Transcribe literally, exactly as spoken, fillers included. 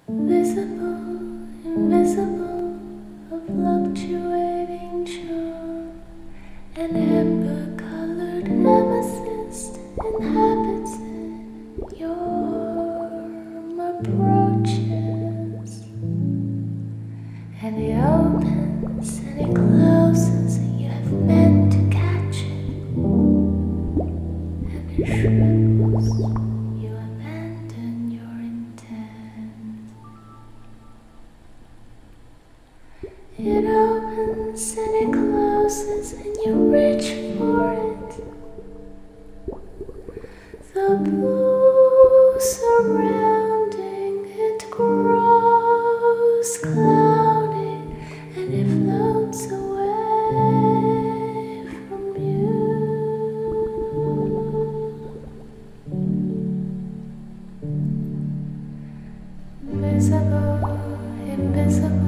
Visible, invisible, a fluctuating charm. An amber-colored amethyst inhabits in your approaches. And he opens and he closes, and you have meant to catch it. And it shrivels, you abandon your intent. It opens and it closes, and you reach for it. The blue surrounding it grows cloudy, and it floats away from you. Visible, invisible.